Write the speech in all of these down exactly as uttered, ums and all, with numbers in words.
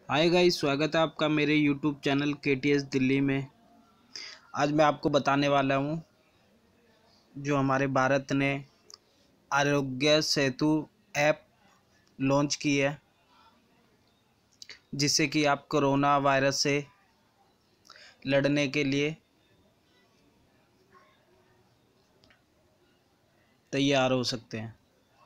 Hi guys, स्वागत है आपका मेरे YouTube channel K T S Delhi में। आज मैं आपको बताने वाला हूँ जो हमारे भारत ने आरोग्य सेतु ऐप लॉन्च की है, जिससे कि आप कोरोना वायरस से लड़ने के लिए तैयार हो सकते हैं।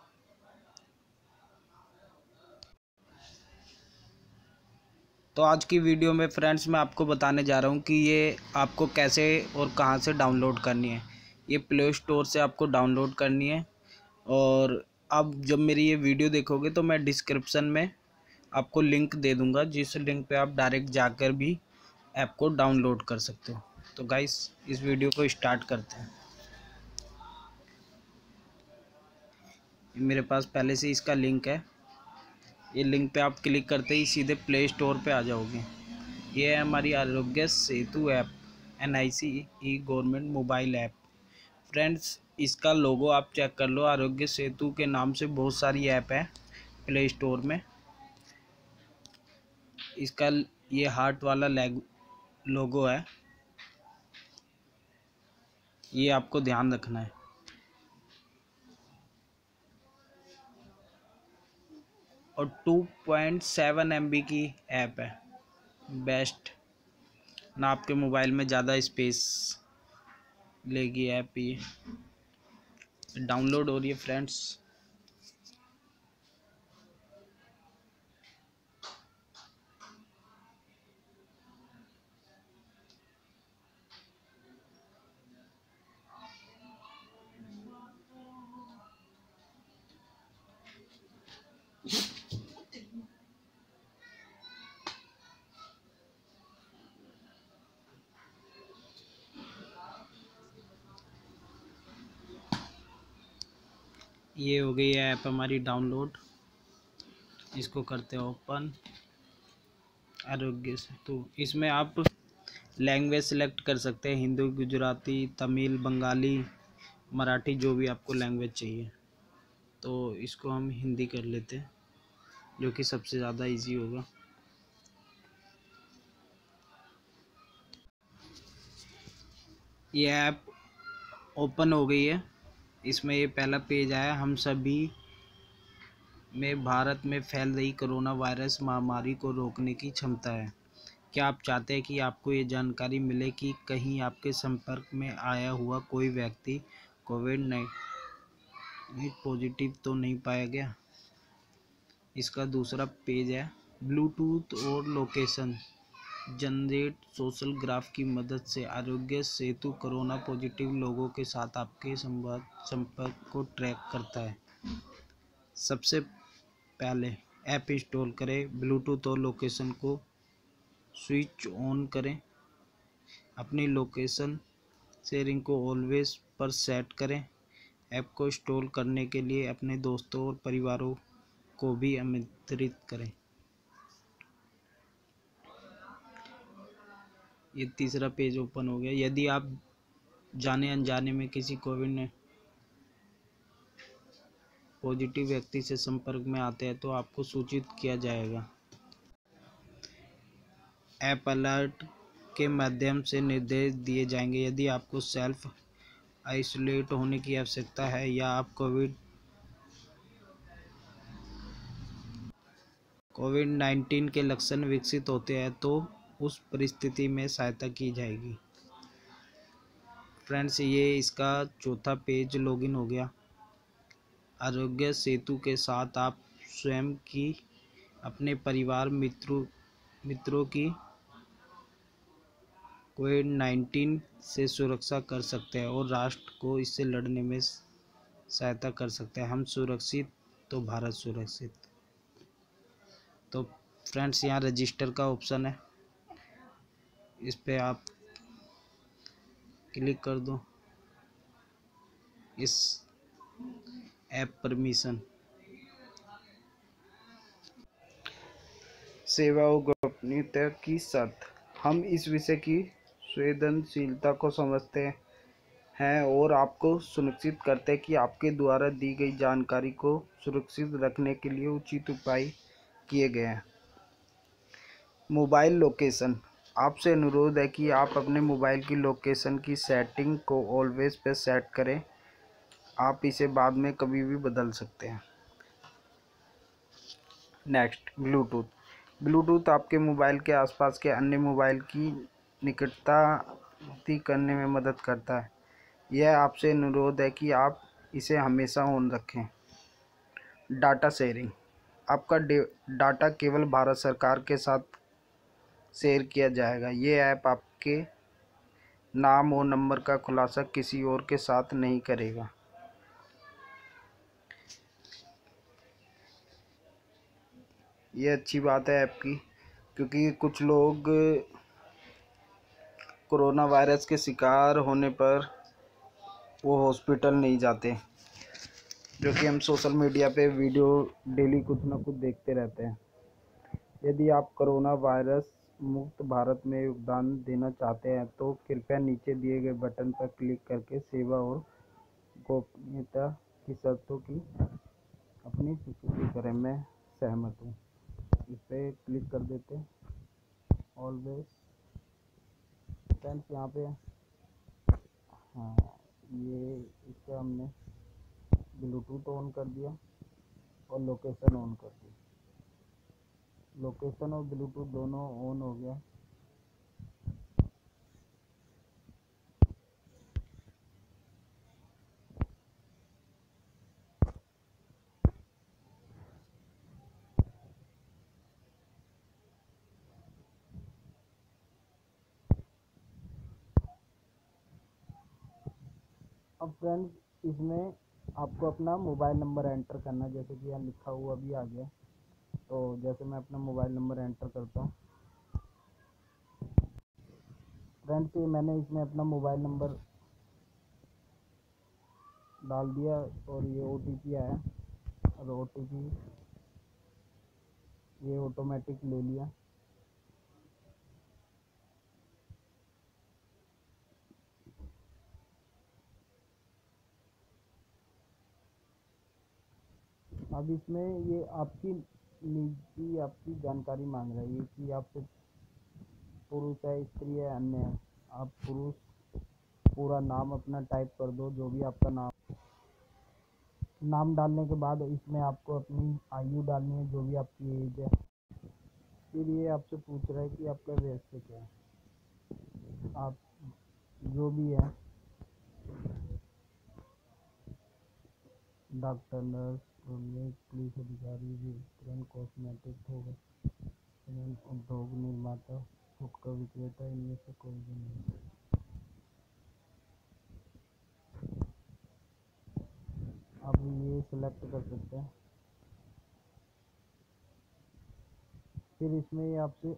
तो आज की वीडियो में फ्रेंड्स मैं आपको बताने जा रहा हूँ कि ये आपको कैसे और कहाँ से डाउनलोड करनी है। ये प्ले स्टोर से आपको डाउनलोड करनी है, और आप जब मेरी ये वीडियो देखोगे तो मैं डिस्क्रिप्शन में आपको लिंक दे दूंगा, जिस लिंक पे आप डायरेक्ट जाकर भी ऐप को डाउनलोड कर सकते हो। तो गाइस, इस वीडियो को स्टार्ट करते हैं। मेरे पास पहले से इसका लिंक है। ये लिंक पे आप क्लिक करते ही सीधे प्ले स्टोर पे आ जाओगे। ये है हमारी Aarogya Setu app, N I C e government mobile app. Friends, इसका लोगो आप चेक कर लो। आरोग्य सेतु के नाम से बहुत सारी ऐप है प्ले स्टोर में। इसका ये हार्ट वाला लोगो है, ये आपको ध्यान रखना है। और two point seven M B की ऐप है, बेस्ट ना। आपके मोबाइल में ज़्यादा स्पेस लेगी ऐप। ये डाउनलोड हो रही है फ्रेंड्स। ये हो गई है ऐप हमारी डाउनलोड। इसको करते हैं ओपन। आरोग्य सेतु, इसमें आप लैंग्वेज सेलेक्ट कर सकते हैं, हिंदी, गुजराती, तमिल, बंगाली, मराठी, जो भी आपको लैंग्वेज चाहिए। तो इसको हम हिंदी कर लेते हैं, जो कि सबसे ज़्यादा इजी होगा। ये ऐप ओपन हो गई है। इसमें ये पहला पेज आया, हम सभी में भारत में फैल रही कोरोना वायरस महामारी को रोकने की क्षमता है। क्या आप चाहते हैं कि आपको ये जानकारी मिले कि कहीं आपके संपर्क में आया हुआ कोई व्यक्ति कोविड नाइन्टीन पॉजिटिव तो नहीं पाया गया? इसका दूसरा पेज है, ब्लूटूथ और लोकेशन जनरेट सोशल ग्राफ की मदद से आरोग्य सेतु कोरोना पॉजिटिव लोगों के साथ आपके संवाद संपर्क को ट्रैक करता है। सबसे पहले ऐप इंस्टॉल करें, ब्लूटूथ और लोकेशन को स्विच ऑन करें, अपनी लोकेशन शेयरिंग को ऑलवेज पर सेट करें। ऐप को इंस्टॉल करने के लिए अपने दोस्तों और परिवारों को भी आमंत्रित करें। ये तीसरा पेज ओपन हो गया। यदि आप जाने अनजाने में किसी कोविड ने पॉजिटिव व्यक्ति से संपर्क में आते हैं तो आपको सूचित किया जाएगा। ऐप अलर्ट के माध्यम से निर्देश दिए जाएंगे यदि आपको सेल्फ आइसोलेट होने की आवश्यकता है या आप कोविड कोविड नाइन्टीन के लक्षण विकसित होते हैं तो उस परिस्थिति में सहायता की जाएगी। फ्रेंड्स, ये इसका चौथा पेज लॉगिन हो गया। आरोग्य सेतु के साथ आप स्वयं की, अपने परिवार मित्रों मित्रों की कोविड नाइन्टीन से सुरक्षा कर सकते हैं और राष्ट्र को इससे लड़ने में सहायता कर सकते हैं। हम सुरक्षित तो भारत सुरक्षित। तो फ्रेंड्स, यहाँ रजिस्टर का ऑप्शन है, इस पे आप क्लिक कर दो। इस ऐप परमिशन, सेवा और गोपनीयता की शर्त। हम इस विषय की संवेदनशीलता को समझते हैं और आपको सुनिश्चित करते हैं कि आपके द्वारा दी गई जानकारी को सुरक्षित रखने के लिए उचित उपाय किए गए हैं। Mobile location. आपसे अनुरोध है कि आप अपने मोबाइल की लोकेशन की सेटिंग को ऑलवेज पे सेट करें। आप इसे बाद में कभी भी बदल सकते हैं। Next, Bluetooth. ब्लूटूथ आपके मोबाइल के आसपास के अन्य मोबाइल की निकटता करने में मदद करता है। यह आपसे अनुरोध है कि आप इसे हमेशा ऑन रखें। Data sharing. आपका डाटा केवल भारत सरकार के साथ शेयर किया जाएगा। ये ऐप आपके नाम और नंबर का खुलासा किसी और के साथ नहीं करेगा। ये अच्छी बात है ऐप की, क्योंकि कुछ लोग कोरोना वायरस के शिकार होने पर वो हॉस्पिटल नहीं जाते, जो कि हम सोशल मीडिया पे वीडियो डेली कुछ ना कुछ देखते रहते हैं। यदि आप कोरोना वायरस मुक्त भारत में योगदान देना चाहते हैं तो कृपया नीचे दिए गए बटन पर क्लिक करके सेवा और गोपनीयता की शर्तों की अपनी स्वीकृति करें। मैं सहमत हूँ। इस पर क्लिक कर देते हैं। ऑलवेज फ्रेंड्स, यहाँ पे हाँ, ये इसका हमने ब्लूटूथ ऑन कर दिया और लोकेशन ऑन कर दी। लोकेशन और ब्लूटूथ दोनों ऑन हो गया। अब फ्रेंड्स, इसमें आपको अपना मोबाइल नंबर एंटर करना है, जैसे कि यहाँ लिखा हुआ भी आ गया। तो जैसे मैं अपना मोबाइल नंबर एंटर करता हूँ फ्रेंड्स, ये मैंने इसमें अपना मोबाइल नंबर डाल दिया और ये ओ टी पी आया और ओ टी पी ये ऑटोमेटिक ले लिया। अब इसमें ये आपकी निजी आपकी जानकारी मांग रहा है, ये कि आपसे पुरुष है, स्त्री है, अन्य है। आप पुरुष पूरा नाम अपना टाइप कर दो, जो भी आपका नाम नाम डालने के बाद इसमें आपको अपनी आयु डालनी है, जो भी आपकी एज है। फिर ये आपसे पूछ रहा है कि आपका वयस्क क्या है। आप जो भी है, डॉक्टर, नर्स, पुलिस अधिकारी, वितरण, कॉस्मेटिक होगा, उद्योग, निर्माता, फुटकर विक्रेता, इनमें से कोई भी नहीं। आप ये सिलेक्ट कर सकते हैं। फिर इसमें ये आपसे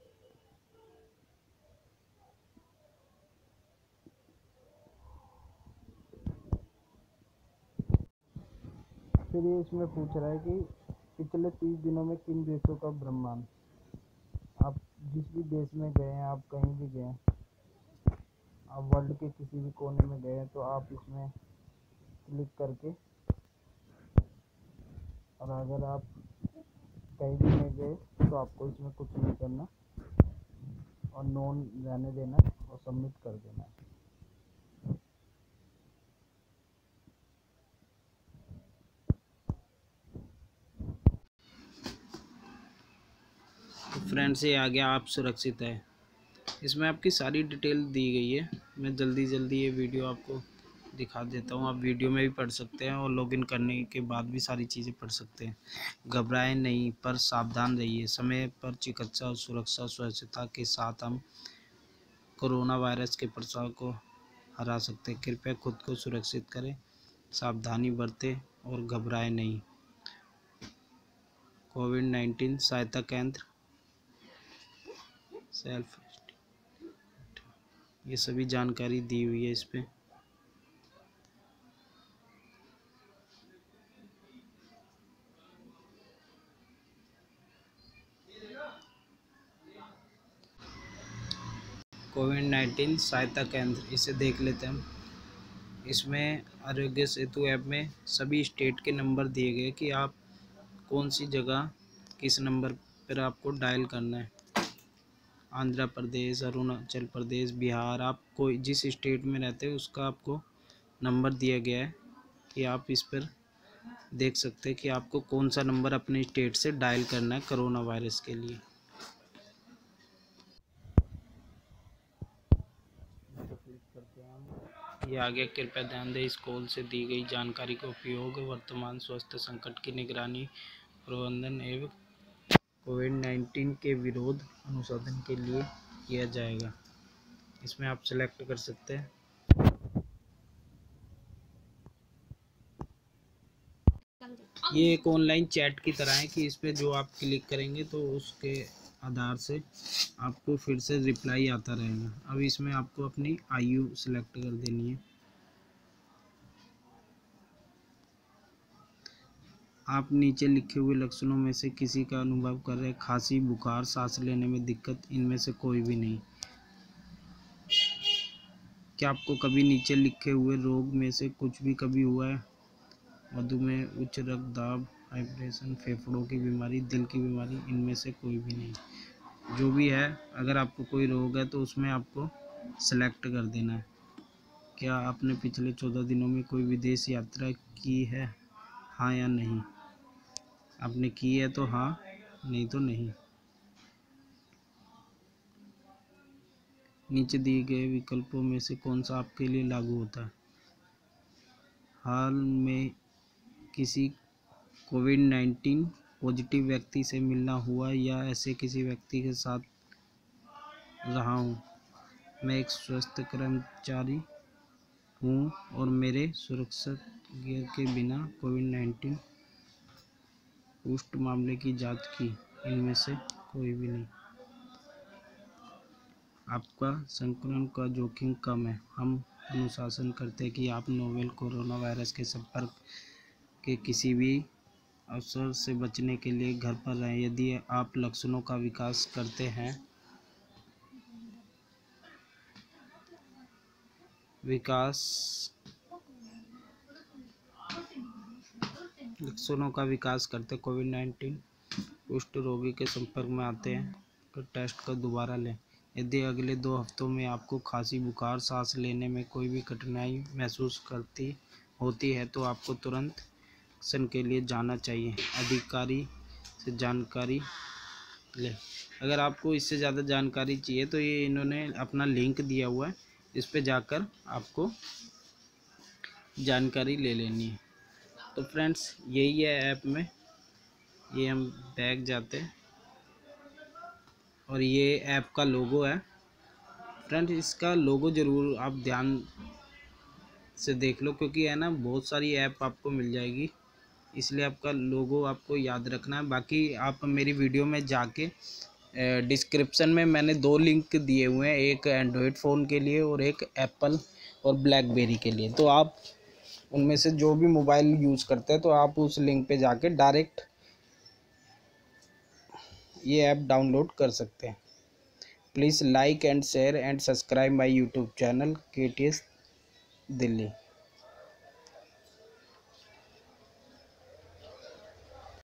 फिर ये इसमें पूछ रहा है कि पिछले तीस दिनों में किन देशों का भ्रमण। आप जिस भी देश में गए हैं, आप कहीं भी गए हैं, आप वर्ल्ड के किसी भी कोने में गए हैं, तो आप इसमें क्लिक करके, और अगर आप कहीं भी नहीं गए तो आपको इसमें कुछ नहीं करना और नॉन रहने देना और सबमिट कर देना। फ्रेंड्स, ये आ गया आप सुरक्षित है। इसमें आपकी सारी डिटेल दी गई है। मैं जल्दी जल्दी ये वीडियो आपको दिखा देता हूँ। आप वीडियो में भी पढ़ सकते हैं और लॉगिन करने के बाद भी सारी चीज़ें पढ़ सकते हैं। घबराएं नहीं, पर सावधान रहिए। समय पर चिकित्सा और सुरक्षा स्वच्छता के साथ हम कोरोना वायरस के प्रसार को हरा सकते हैं। कृपया खुद को सुरक्षित करें, सावधानी बरतें और घबराएं नहीं। कोविड नाइन्टीन सहायता केंद्र, सेल्फ, ये सभी जानकारी दी हुई है इस पे। कोविड नाइन्टीन सहायता केंद्र, इसे देख लेते हैं हम। इसमें आरोग्य सेतु ऐप में सभी स्टेट के नंबर दिए गए कि आप कौन सी जगह किस नंबर पर आपको डायल करना है। आंध्र प्रदेश, अरुणाचल प्रदेश, बिहार, आप कोई जिस स्टेट में रहते हैं उसका आपको नंबर दिया गया है कि आप इस पर देख सकते हैं कि आपको कौन सा नंबर अपने स्टेट से डायल करना है कोरोना वायरस के लिए। क्लिक करते हैं हम। ये आगे कृपया ध्यान दें, इस कॉल से दी गई जानकारी का उपयोग वर्तमान स्वास्थ्य संकट की निगरानी, प्रबंधन एवं कोविड नाइन्टीन के विरोध अनुसंधान के लिए किया जाएगा। इसमें आप सेलेक्ट कर सकते हैं। ये एक ऑनलाइन चैट की तरह है कि इस पे जो आप क्लिक करेंगे तो उसके आधार से आपको फिर से रिप्लाई आता रहेगा। अब इसमें आपको अपनी आयु सेलेक्ट कर देनी है। आप नीचे लिखे हुए लक्षणों में से किसी का अनुभव कर रहे, खांसी, बुखार, सांस लेने में दिक्कत, इनमें से कोई भी नहीं। क्या आपको कभी नीचे लिखे हुए रोग में से कुछ भी कभी हुआ है? मधुमेह, उच्च रक्तदाब, हाइपरटेंशन, फेफड़ों की बीमारी, दिल की बीमारी, इनमें से कोई भी नहीं। जो भी है, अगर आपको कोई रोग है तो उसमें आपको सेलेक्ट कर देना है। क्या आपने पिछले चौदह दिनों में कोई विदेश यात्रा की है? हाँ या नहीं। आपने की है तो हाँ, नहीं तो नहीं। नीचे दिए गए विकल्पों में से कौन सा आपके लिए लागू होता है? हाल में किसी कोविड नाइन्टीन पॉजिटिव व्यक्ति से मिलना हुआ या ऐसे किसी व्यक्ति के साथ रहा हूँ। मैं एक स्वास्थ्य कर्मचारी हूँ और मेरे सुरक्षा गियर के बिना कोविड नाइन्टीन पुष्ट मामले की जांच की, इनमें से कोई भी नहीं। आपका संक्रमण का जोखिम कम है। हम अनुशासन करते हैं कि आप नोवेल कोरोना वायरस के संपर्क के किसी भी अवसर से बचने के लिए घर पर रहें। यदि आप लक्षणों का विकास करते हैं विकास लक्षणों का विकास करते कोविड नाइन्टीन पुष्ट रोगी के संपर्क में आते हैं तो टेस्ट को दोबारा लें। यदि अगले दो हफ्तों में आपको खांसी, बुखार, सांस लेने में कोई भी कठिनाई महसूस करती होती है तो आपको तुरंत एक्शन के लिए जाना चाहिए। अधिकारी से जानकारी ले। अगर आपको इससे ज़्यादा जानकारी चाहिए तो ये इन्होंने अपना लिंक दिया हुआ है, इस पे जाकर आपको जानकारी ले लेनी है। तो फ्रेंड्स यही है ऐप में। ये हम बैक जाते हैं और ये ऐप का लोगो है। फ्रेंड्स इसका लोगो ज़रूर आप ध्यान से देख लो, क्योंकि है ना बहुत सारी ऐप आपको मिल जाएगी, इसलिए आपका लोगो आपको याद रखना है। बाकी आप मेरी वीडियो में जाके डिस्क्रिप्शन में मैंने दो लिंक दिए हुए हैं, एक एंड्रॉयड फ़ोन के लिए और एक एप्पल और ब्लैकबेरी के लिए। तो आप उनमें से जो भी मोबाइल यूज़ करते हैं तो आप उस लिंक पे जाके डायरेक्ट ये ऐप डाउनलोड कर सकते हैं। Please like and share and subscribe my YouTube channel K T S Delhi.